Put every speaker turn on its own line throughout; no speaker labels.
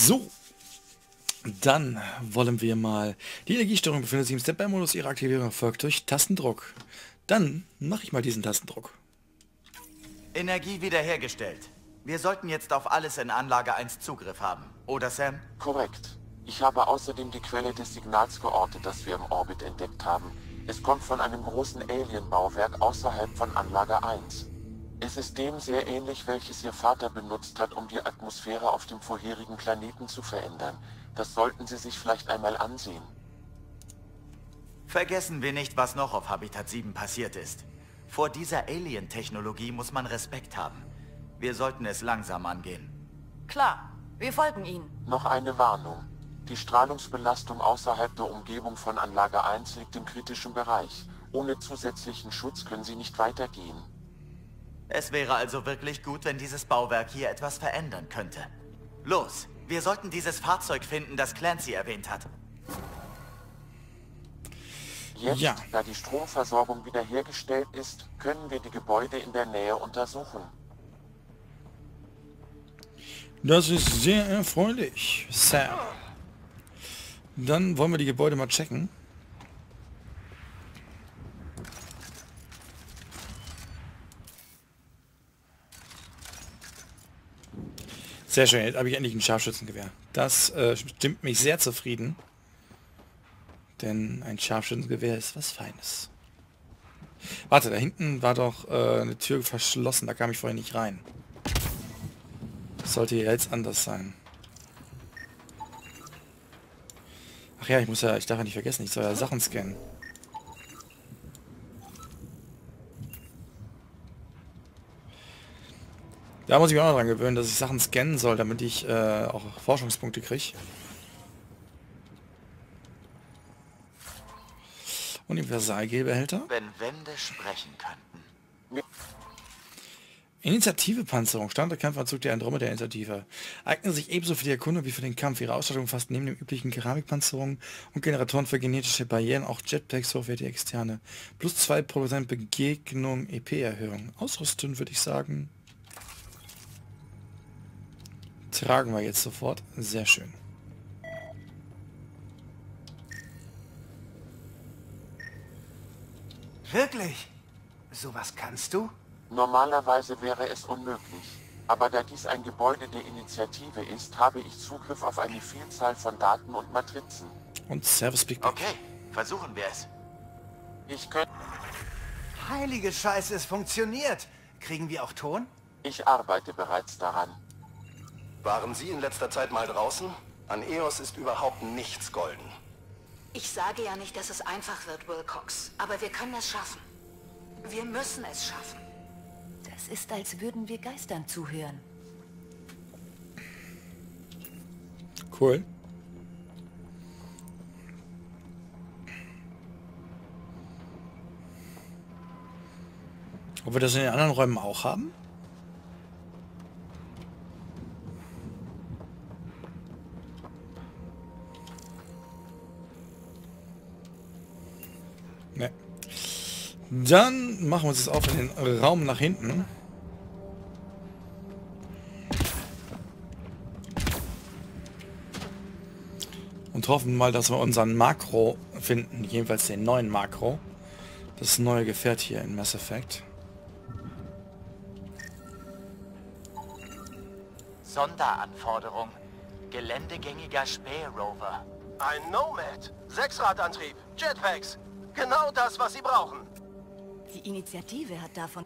So, dann wollen wir mal... Die Energiesteuerung befindet sich im Standby-Modus. Ihre Aktivierung erfolgt durch Tastendruck. Dann mache ich mal diesen Tastendruck.
Energie wiederhergestellt. Wir sollten jetzt auf alles in Anlage 1 Zugriff haben. Oder, Sam?
Korrekt. Ich habe außerdem die Quelle des Signals geortet, das wir im Orbit entdeckt haben. Es kommt von einem großen Alien-Bauwerk außerhalb von Anlage 1. Es ist dem sehr ähnlich, welches Ihr Vater benutzt hat, um die Atmosphäre auf dem vorherigen Planeten zu verändern. Das sollten Sie sich vielleicht einmal ansehen.
Vergessen wir nicht, was noch auf Habitat 7 passiert ist. Vor dieser Alien-Technologie muss man Respekt haben. Wir sollten es langsam angehen.
Klar, wir folgen Ihnen.
Noch eine Warnung. Die Strahlungsbelastung außerhalb der Umgebung von Anlage 1 liegt im kritischen Bereich. Ohne zusätzlichen Schutz können Sie nicht weitergehen.
Es wäre also wirklich gut, wenn dieses Bauwerk hier etwas verändern könnte. Los, wir sollten dieses Fahrzeug finden, das Clancy erwähnt hat.
Jetzt,
Ja.
da die Stromversorgung wiederhergestellt ist, können wir die Gebäude in der Nähe untersuchen.
Das ist sehr erfreulich, Sam. Dann wollen wir die Gebäude mal checken. Sehr schön, jetzt habe ich endlich ein Scharfschützengewehr. Das stimmt mich sehr zufrieden. Denn ein Scharfschützengewehr ist was Feines. Warte, da hinten war doch eine Tür verschlossen, da kam ich vorher nicht rein. Das sollte ja jetzt anders sein. Ach ja, ich darf ja nicht vergessen, ich soll ja Sachen scannen. Da muss ich mich auch noch dran gewöhnen, dass ich Sachen scannen soll, damit ich auch Forschungspunkte kriege. Universalgelbehälter.
Wenn Wände sprechen könnten.
Initiative-Panzerung. Standardkampfanzug der Andromeda-Initiative. Eignen sich ebenso für die Erkundung wie für den Kampf. Ihre Ausstattung umfasst neben den üblichen Keramikpanzerungen und Generatoren für genetische Barrieren auch Jetpacks, hochwertige externe. Plus 2% Begegnung, EP-Erhöhung. Ausrüsten würde ich sagen. Tragen wir jetzt sofort. Sehr schön.
Wirklich? Sowas kannst du?
Normalerweise wäre es unmöglich. Aber da dies ein Gebäude der Initiative ist, habe ich Zugriff auf eine Vielzahl von Daten und Matrizen.
Und Service Big Bang.
Okay, versuchen wir es.
Ich könnte...
Heilige Scheiße, es funktioniert. Kriegen wir auch Ton?
Ich arbeite bereits daran.
Waren Sie in letzter Zeit mal draußen? An EOS ist überhaupt nichts golden.
Ich sage ja nicht, dass es einfach wird, Wilcox. Aber wir können es schaffen. Wir müssen es schaffen. Das ist, als würden wir Geistern zuhören.
Cool. Ob wir das in den anderen Räumen auch haben? Ne. Dann machen wir uns jetzt auf in den Raum nach hinten. Und hoffen mal, dass wir unseren Makro finden, jedenfalls den neuen Makro. Das neue Gefährt hier in Mass Effect.
Sonderanforderung. Geländegängiger Spährover.
Ein Nomad. Sechsradantrieb. Jetpacks. Genau das, was Sie brauchen.
Die Initiative hat davon...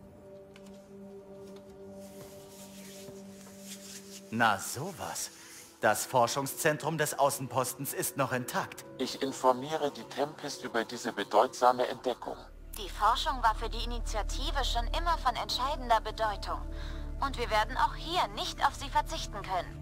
Na sowas. Das Forschungszentrum des Außenpostens ist noch intakt.
Ich informiere die Tempest über diese bedeutsame Entdeckung.
Die Forschung war für die Initiative schon immer von entscheidender Bedeutung. Und wir werden auch hier nicht auf sie verzichten können.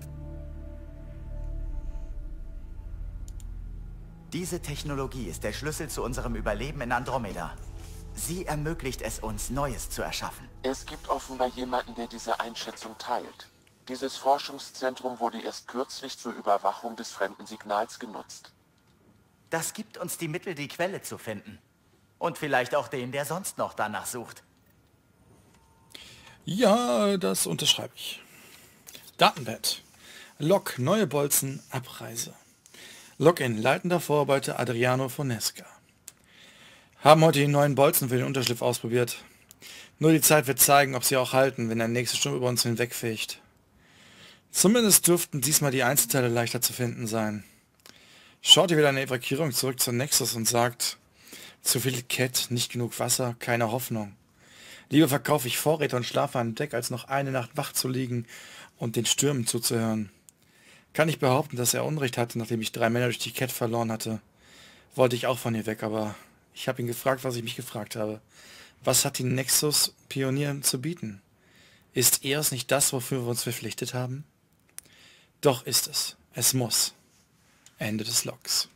Diese Technologie ist der Schlüssel zu unserem Überleben in Andromeda. Sie ermöglicht es uns, Neues zu erschaffen.
Es gibt offenbar jemanden, der diese Einschätzung teilt. Dieses Forschungszentrum wurde erst kürzlich zur Überwachung des fremden Signals genutzt.
Das gibt uns die Mittel, die Quelle zu finden. Und vielleicht auch den, der sonst noch danach sucht.
Ja, das unterschreibe ich. Datenbett. Log, neue Bolzen, Abreise. Login, leitender Vorarbeiter Adriano Fonesca. Haben heute die neuen Bolzen für den Unterschlupf ausprobiert. Nur die Zeit wird zeigen, ob sie auch halten, wenn der nächste Sturm über uns hinwegfegt. Zumindest dürften diesmal die Einzelteile leichter zu finden sein. Shorty will eine Evakuierung zurück zur Nexus und sagt, zu viel Cat, nicht genug Wasser, keine Hoffnung. Lieber verkaufe ich Vorräte und schlafe an Deck, als noch eine Nacht wach zu liegen und den Stürmen zuzuhören. Kann ich behaupten, dass er Unrecht hatte, nachdem ich 3 Männer durch die Cat verloren hatte. Wollte ich auch von ihr weg, aber ich habe ihn gefragt, was ich mich gefragt habe. Was hat die Nexus Pionier zu bieten? Ist EOS nicht das, wofür wir uns verpflichtet haben? Doch ist es. Es muss. Ende des Logs.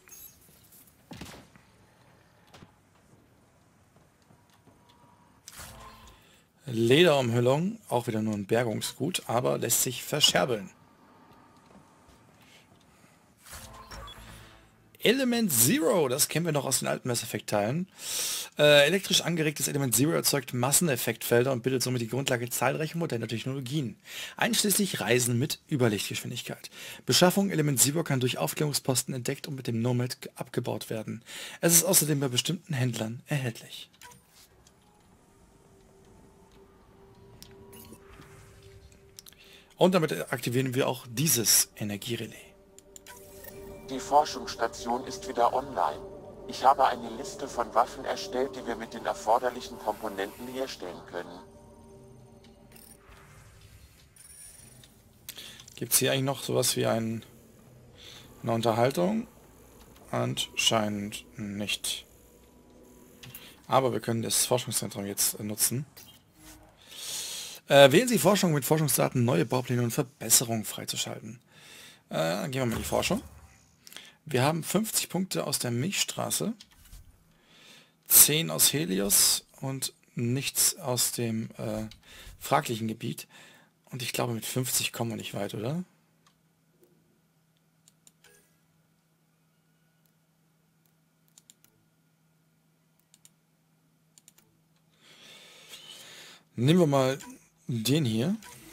Lederumhüllung, auch wieder nur ein Bergungsgut, aber lässt sich verscherbeln. Element Zero, das kennen wir noch aus den alten Mass Effect Teilen. Elektrisch angeregtes Element Zero erzeugt Masseneffektfelder und bildet somit die Grundlage zahlreicher moderner Technologien, einschließlich Reisen mit Überlichtgeschwindigkeit. Beschaffung Element Zero kann durch Aufklärungsposten entdeckt und mit dem Nomad abgebaut werden. Es ist außerdem bei bestimmten Händlern erhältlich. Und damit aktivieren wir auch dieses Energierelais.
Die Forschungsstation ist wieder online. Ich habe eine Liste von Waffen erstellt, die wir mit den erforderlichen Komponenten herstellen können.
Gibt es hier eigentlich noch sowas wie eine Unterhaltung? Anscheinend nicht. Aber wir können das Forschungszentrum jetzt nutzen. Wählen Sie Forschung mit Forschungsdaten, neue Baupläne und Verbesserungen freizuschalten. Dann gehen wir mal in die Forschung. Wir haben 50 Punkte aus der Milchstraße, 10 aus Helios und nichts aus dem fraglichen Gebiet. Und ich glaube, mit 50 kommen wir nicht weit, oder? Nehmen wir mal den hier.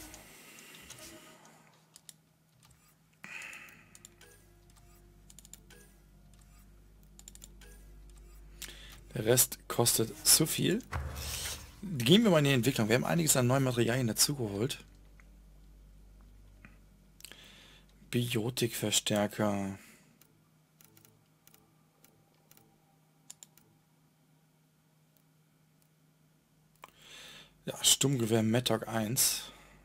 Der Rest kostet zu viel. Gehen wir mal in die Entwicklung. Wir haben einiges an neuen Materialien dazugeholt. Biotikverstärker. Ja, Sturmgewehr Metok 1.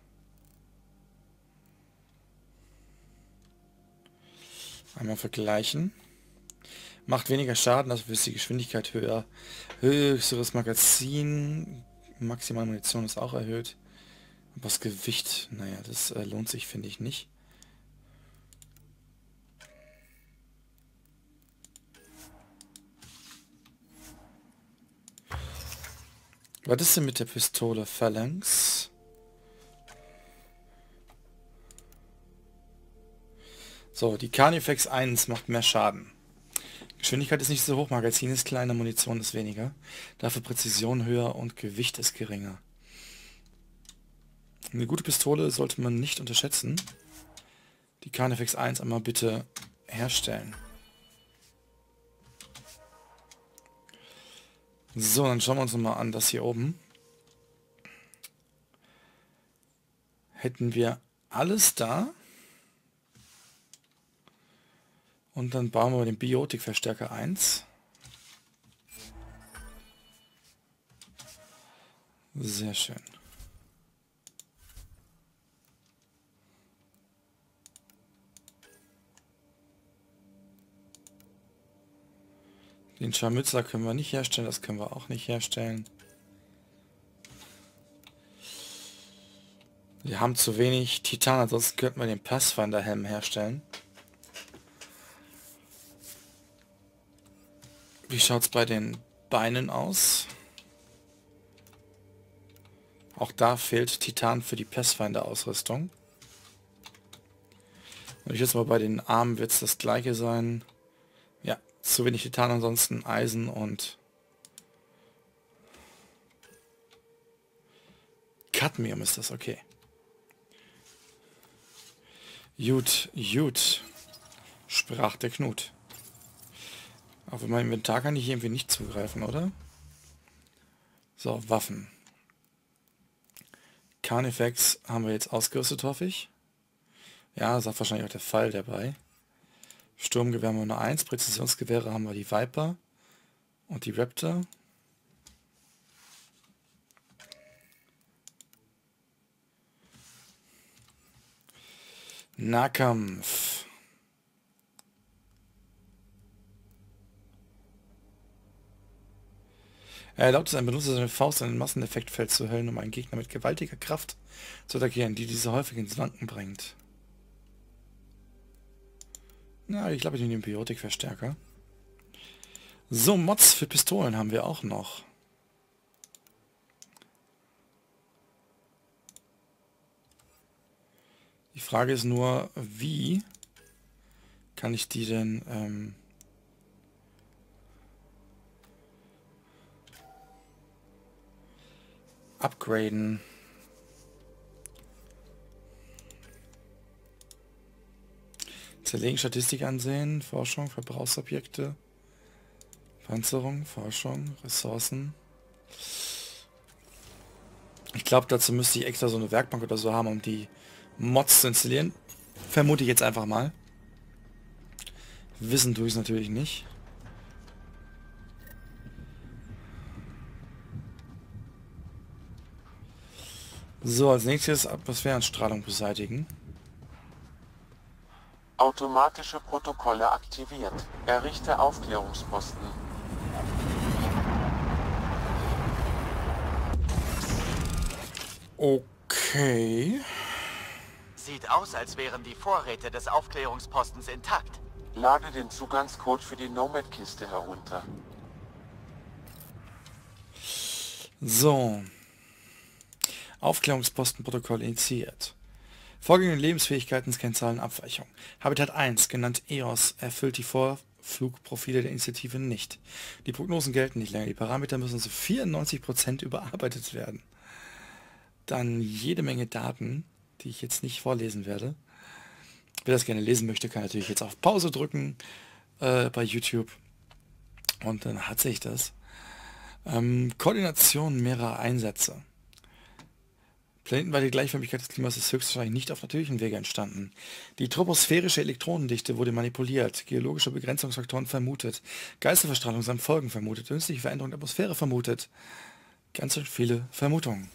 Einmal vergleichen. Macht weniger Schaden, also ist die Geschwindigkeit höher. Höchsteres Magazin. Maximale Munition ist auch erhöht. Aber das Gewicht, naja, das lohnt sich, finde ich nicht. Was ist denn mit der Pistole Phalanx? So, die Carnifex 1 macht mehr Schaden. Geschwindigkeit ist nicht so hoch, Magazin ist kleiner, Munition ist weniger. Dafür Präzision höher und Gewicht ist geringer. Eine gute Pistole sollte man nicht unterschätzen. Die Carnifex 1 einmal bitte herstellen. So, dann schauen wir uns mal an, das hier oben. Hätten wir alles da. Und dann bauen wir den Biotikverstärker 1. Sehr schön. Den Scharmützer können wir nicht herstellen, das können wir auch nicht herstellen. Wir haben zu wenig Titan, ansonsten könnten wir den Pathfinder-Helm herstellen. Wie schaut es bei den Beinen aus? Auch da fehlt Titan für die Pathfinder-Ausrüstung. Und ich jetzt mal bei den Armen wird es das gleiche sein. Ja, zu wenig Titan, ansonsten Eisen und Cadmium ist das, okay. Gut, gut, sprach der Knut. Auf mein Inventar kann ich hier irgendwie nicht zugreifen, oder? So, Waffen. Carnifex haben wir jetzt ausgerüstet, hoffe ich. Ja, das ist wahrscheinlich auch der Fall dabei. Sturmgewehr haben wir nur 1, Präzisionsgewehre haben wir die Viper und die Raptor. Nahkampf. Er erlaubt es einem Benutzer, seine Faust in ein Masseneffektfeld zu hüllen, um einen Gegner mit gewaltiger Kraft zu attackieren, die diese häufig ins Wanken bringt. Na, ich glaube, ich nehme den Biotikverstärker. So, Mods für Pistolen haben wir auch noch. Die Frage ist nur, wie kann ich die denn upgraden? Zerlegen, Statistik ansehen, Forschung, Verbrauchsobjekte, Panzerung, Forschung, Ressourcen. Ich glaube, dazu müsste ich extra so eine Werkbank oder so haben, um die Mods zu installieren. Vermute ich jetzt einfach mal. Wissen tue ich es natürlich nicht. So, als nächstes Atmosphärenstrahlung beseitigen.
Automatische Protokolle aktiviert. Errichte Aufklärungsposten.
Okay.
Sieht aus, als wären die Vorräte des Aufklärungspostens intakt.
Lade den Zugangscode für die Nomad-Kiste herunter.
So. Aufklärungspostenprotokoll initiiert. Folgende Lebensfähigkeiten, Kennzahlen, Abweichung. Habitat 1, genannt EOS, erfüllt die Vorflugprofile der Initiative nicht. Die Prognosen gelten nicht länger. Die Parameter müssen zu 94% überarbeitet werden. Dann jede Menge Daten, die ich jetzt nicht vorlesen werde. Wer das gerne lesen möchte, kann natürlich jetzt auf Pause drücken bei YouTube. Und dann hat sich das. Koordination mehrerer Einsätze. Planetenweite Gleichförmigkeit des Klimas ist höchstwahrscheinlich nicht auf natürlichen Wege entstanden. Die troposphärische Elektronendichte wurde manipuliert, geologische Begrenzungsfaktoren vermutet, Geisterverstrahlung samt Folgen vermutet, künstliche Veränderung der Atmosphäre vermutet. Ganz schön viele Vermutungen.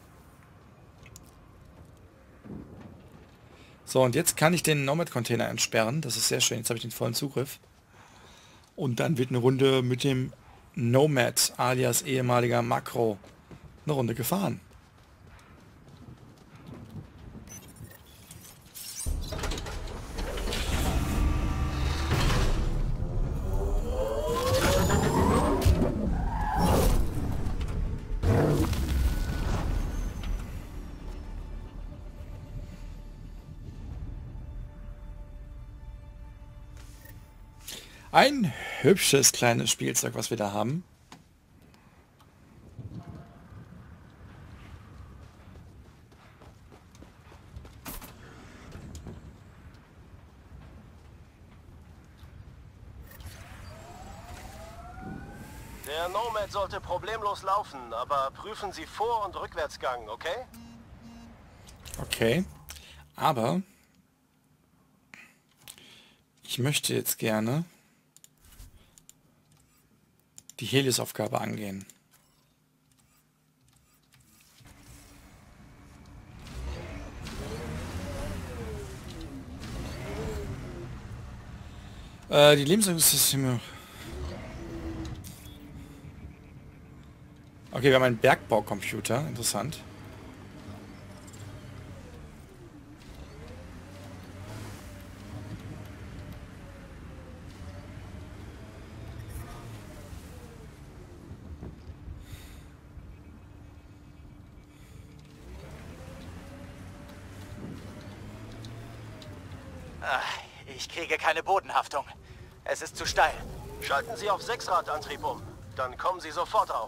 So, und jetzt kann ich den Nomad-Container entsperren. Das ist sehr schön. Jetzt habe ich den vollen Zugriff. Und dann wird eine Runde mit dem Nomad, alias ehemaliger Makro, eine Runde gefahren. Ein hübsches kleines Spielzeug, was wir da haben.
Der Nomad sollte problemlos laufen, aber prüfen Sie Vor- und Rückwärtsgang, okay?
Okay, aber ich möchte jetzt gerne die Helios-Aufgabe angehen. Die Lebensmittel. Okay, wir haben einen Bergbaukomputer. Interessant.
Ich kriege keine Bodenhaftung. Es ist zu steil.
Schalten Sie auf 6-Rad-Antrieb um. Dann kommen Sie sofort auf.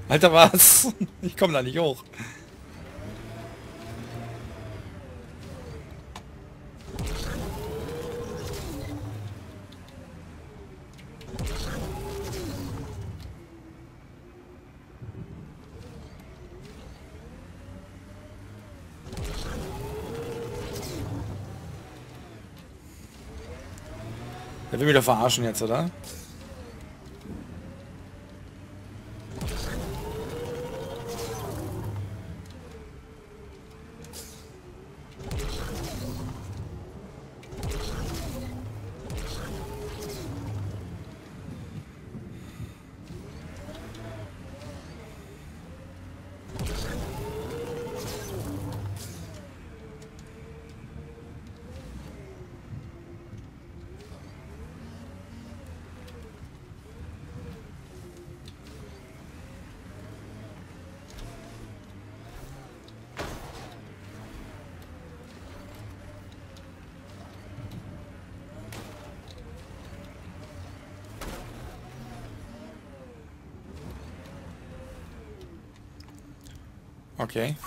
Alter, was? Ich komme da nicht hoch. Der will mich doch verarschen jetzt, oder? Okay.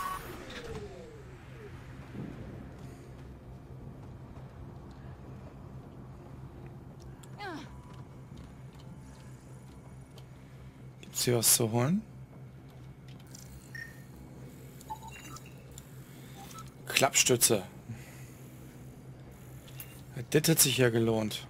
Gibt's hier was zu holen? Klappstütze. Das hat sich ja gelohnt.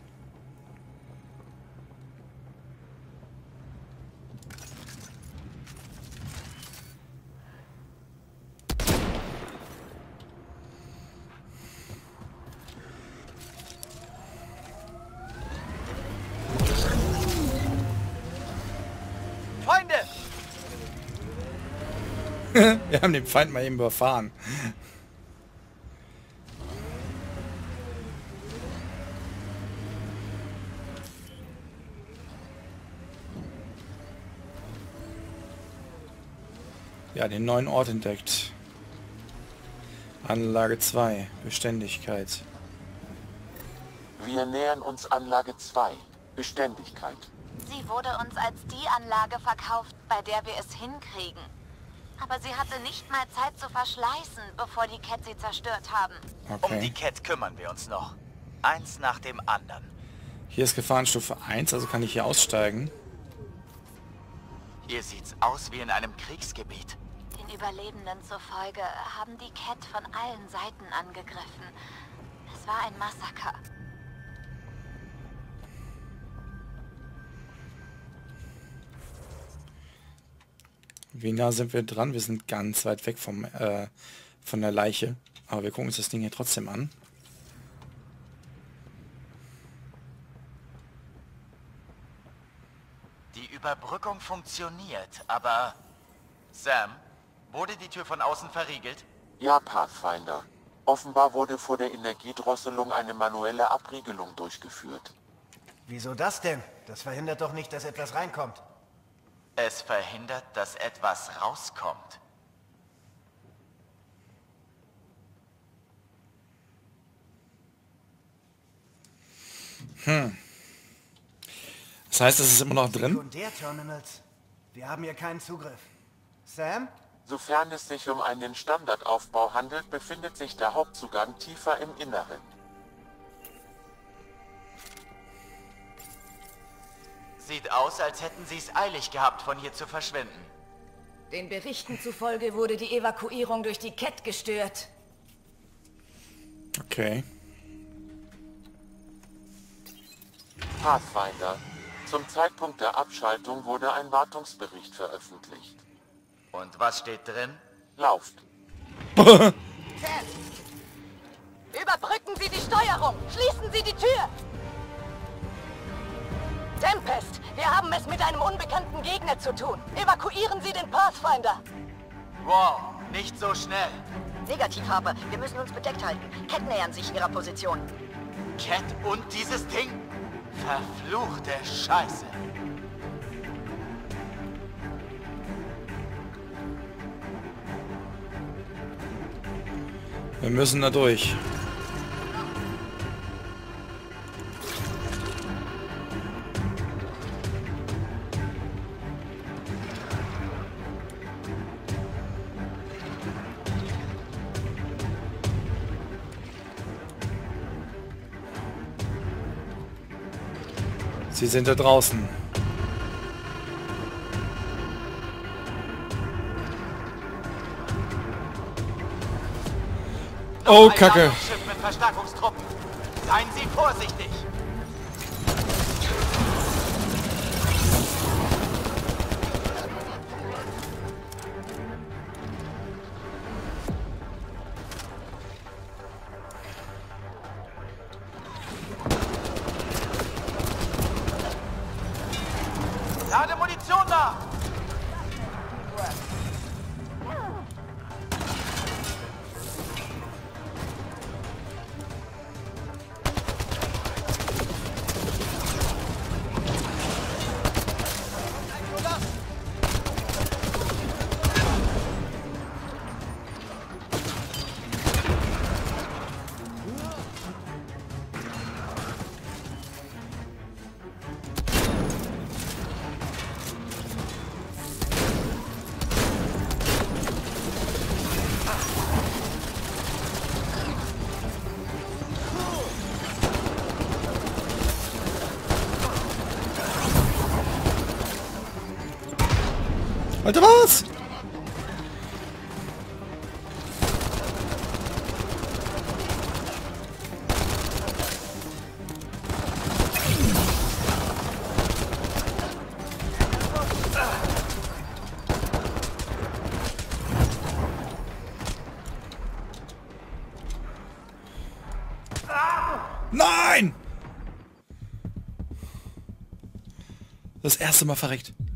Wir haben den Feind mal eben überfahren. Ja, den neuen Ort entdeckt. Anlage 2, Beständigkeit.
Wir nähern uns Anlage 2, Beständigkeit.
Sie wurde uns als die Anlage verkauft, bei der wir es hinkriegen. Aber sie hatte nicht mal Zeit zu verschleißen, bevor die Cat sie zerstört haben.
Okay.
Um die Cat kümmern wir uns noch. Eins nach dem anderen.
Hier ist Gefahrenstufe 1, also kann ich hier aussteigen.
Hier sieht's aus wie in einem Kriegsgebiet.
Den Überlebenden zufolge haben die Cat von allen Seiten angegriffen. Es war ein Massaker.
Wie nah sind wir dran? Wir sind ganz weit weg vom, von der Leiche. Aber wir gucken uns das Ding hier trotzdem an.
Die Überbrückung funktioniert, aber... Sam, wurde die Tür von außen verriegelt?
Ja, Pathfinder. Offenbar wurde vor der Energiedrosselung eine manuelle Abriegelung durchgeführt.
Wieso das denn? Das verhindert doch nicht, dass etwas reinkommt.
Es verhindert, dass etwas rauskommt.
Das heißt, es ist immer noch drin?
Sekundärterminals. Wir haben hier keinen Zugriff. Sam?
Sofern es sich um einen Standardaufbau handelt, befindet sich der Hauptzugang tiefer im Inneren.
Sieht aus, als hätten sie es eilig gehabt, von hier zu verschwinden.
Den Berichten zufolge wurde die Evakuierung durch die Cat gestört.
Okay.
Pathfinder. Zum Zeitpunkt der Abschaltung wurde ein Wartungsbericht veröffentlicht.
Und was steht drin?
Lauft.
Cat! Überbrücken Sie die Steuerung! Schließen Sie die Tür! Tempest, wir haben es mit einem unbekannten Gegner zu tun. Evakuieren Sie den Pathfinder.
Wow, nicht so schnell.
Negativ, Harper. Wir müssen uns bedeckt halten. Cat nähern sich ihrer Position.
Cat und dieses Ding? Verfluchte Scheiße.
Wir müssen da durch. Sie sind da draußen. Oh, Kacke.
Schiff mit Verstärkungstruppen. Seien Sie vorsichtig. Lade Munition nach!
Alter, was? Nein! Das erste Mal verreckt.